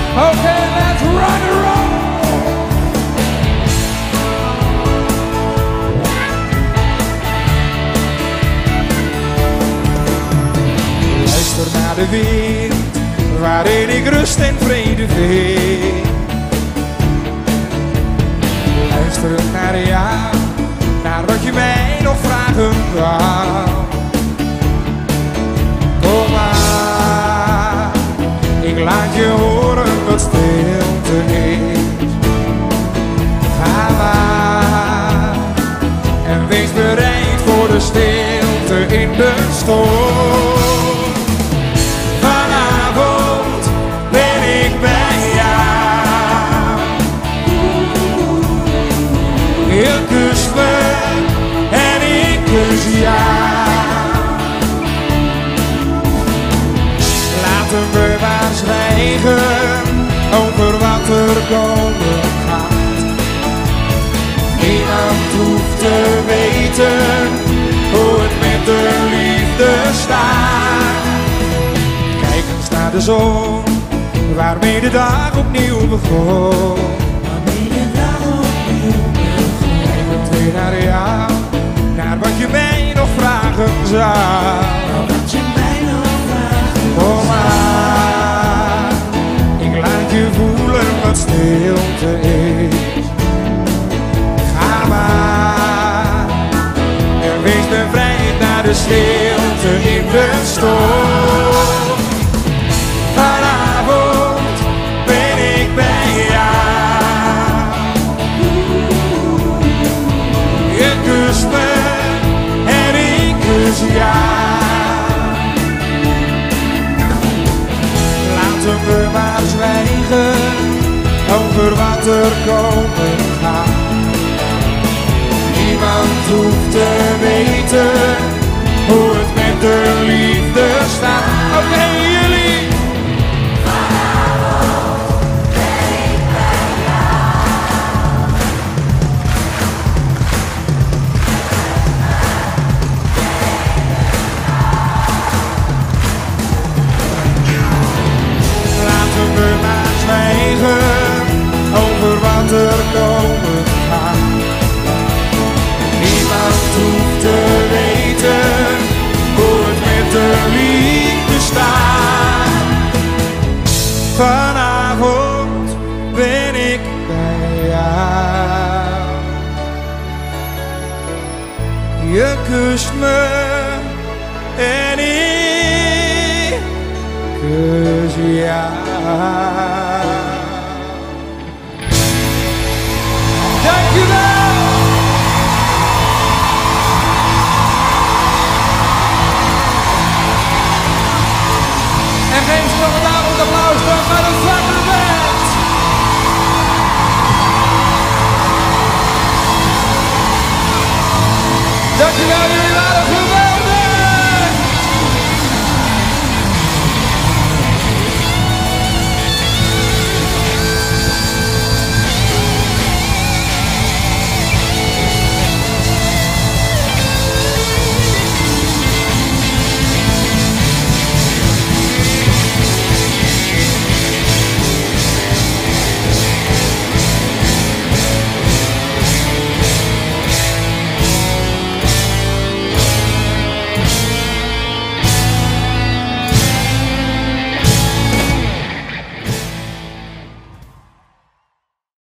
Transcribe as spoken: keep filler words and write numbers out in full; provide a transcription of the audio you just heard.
Okay, let's rock and roll. Luister naar de wind, waarin ik rust en vrede vind. Luister naar jou, naar wat je mij nog vragen wou. Kom maar, ik laat je horen wat stilte is. Ga maar, en wees bereid voor de stilte in de storm. Vanavond ben ik bij jou. Je kust me en ik kus jou. Laten we maar zwijgen over wat er komen gaat. Niemand hoeft te weten hoe het met de liefde staat. Kijk eens naar de zon, waarmee de dag opnieuw begon. Waarmee de dag opnieuw begon. Kijk meteen naar jou, naar wat je mij nog vragen zou. Wat je mij nog vragen zou. Kom maar, ik laat je voelen wat stilte is. Ga maar, en wees bevrijd naar de stilte in de storm. Vanavond ben ik bij jou. Je kust me en ik kus jou. Laten we maar zwijgen over wat er komen gaat. Niemand hoeft te weten hoe het met de liefde staat. Oké, okay, jullie. Laten we maar zwijgen over wat er komen gaat. Niemand hoeft te weten hoe het met de liefde staat. Vanavond ben ik bij jou. Je kust me en ik kus jou.